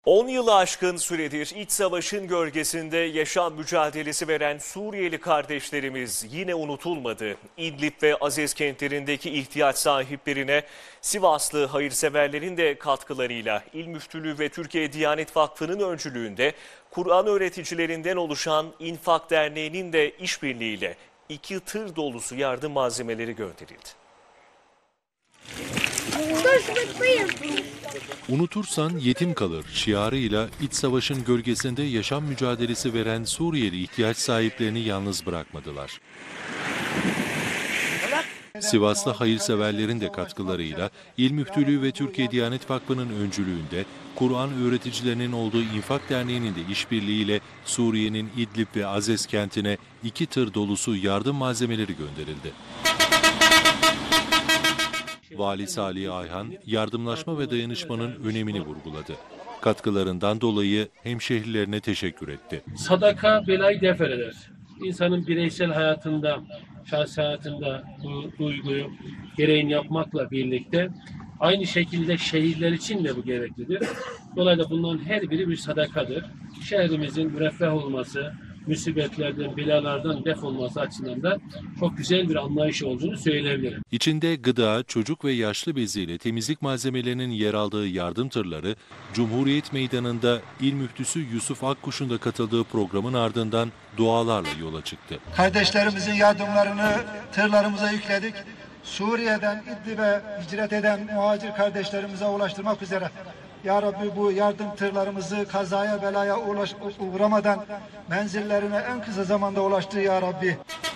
10 yılı aşkın süredir iç savaşın gölgesinde yaşam mücadelesi veren Suriyeli kardeşlerimiz yine unutulmadı. İdlib ve Azez kentlerindeki ihtiyaç sahiplerine Sivaslı hayırseverlerin de katkılarıyla İl Müftülüğü ve Türkiye Diyanet Vakfı'nın öncülüğünde Kur'an öğreticilerinden oluşan İnfak Derneği'nin de işbirliğiyle 2 tır dolusu yardım malzemeleri gönderildi. Unutursan yetim kalır şiarıyla iç savaşın gölgesinde yaşam mücadelesi veren Suriyeli ihtiyaç sahiplerini yalnız bırakmadılar. Sivaslı hayırseverlerin de katkılarıyla İl Müftülüğü ve Türkiye Diyanet Vakfı'nın öncülüğünde Kur'an öğreticilerinin olduğu İnfak Derneği'nin de işbirliğiyle Suriye'nin İdlib ve Azez kentine 2 tır dolusu yardım malzemeleri gönderildi. Vali Salih Ayhan, yardımlaşma ve dayanışmanın önemini vurguladı. Katkılarından dolayı hemşehrilerine teşekkür etti. Sadaka belayı def eder. İnsanın bireysel hayatında, şahsi hayatında bu duyguyu gereğini yapmakla birlikte aynı şekilde şehirler için de bu gereklidir. Dolayısıyla bunların her biri bir sadakadır. Şehrimizin müreffeh olması, musibetlerden, belalardan def olması açısından da çok güzel bir anlayış olduğunu söyleyebilirim. İçinde gıda, çocuk ve yaşlı beziyle temizlik malzemelerinin yer aldığı yardım tırları, Cumhuriyet Meydanı'nda İl Müftüsü Yusuf Akkuş'un da katıldığı programın ardından dualarla yola çıktı. Kardeşlerimizin yardımlarını tırlarımıza yükledik. Suriye'den İdlib'e hicret eden muhacir kardeşlerimize ulaştırmak üzere. Ya Rabbi bu yardım tırlarımızı kazaya belaya uğramadan menzillerine en kısa zamanda ulaştır Ya Rabbi.